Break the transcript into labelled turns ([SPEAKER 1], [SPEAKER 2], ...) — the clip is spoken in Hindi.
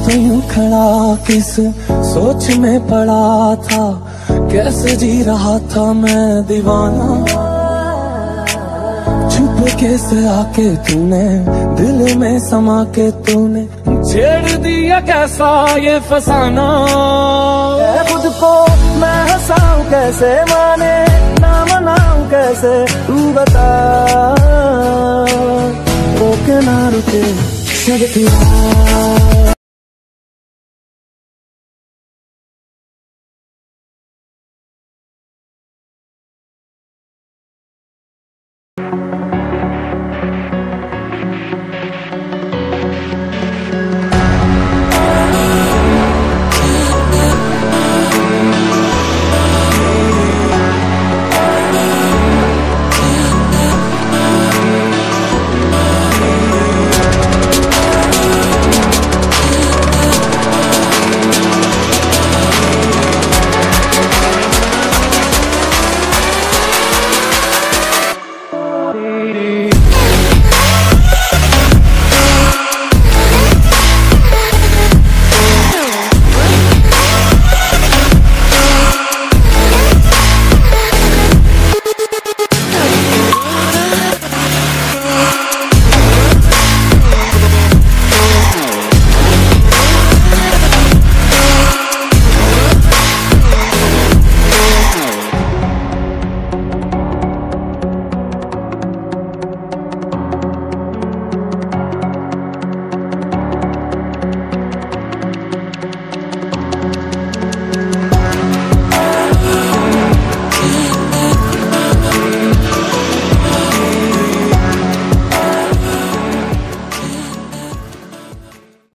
[SPEAKER 1] तो यूं खड़ा किस सोच में पड़ा था, कैसे जी रहा था मैं दीवाना। छुप के से आके तूने दिल में समा के तूने छेड़ दिया कैसा ये फसाना।
[SPEAKER 2] खुद को मैं हंसाऊं कैसे, माने ना मनाऊं कैसे, तू बता। रोके ना रुके सब